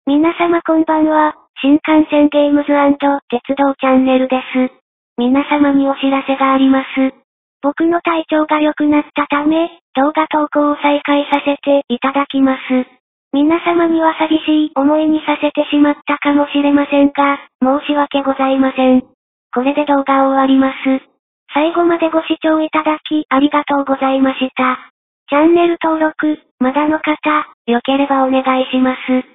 皆様こんばんは、新幹線ゲームズ&鉄道チャンネルです。皆様にお知らせがあります。僕の体調が良くなったため、動画投稿を再開させていただきます。皆様には寂しい思いにさせてしまったかもしれませんが、申し訳ございません。これで動画を終わります。最後までご視聴いただきありがとうございました。チャンネル登録、まだの方、良ければお願いします。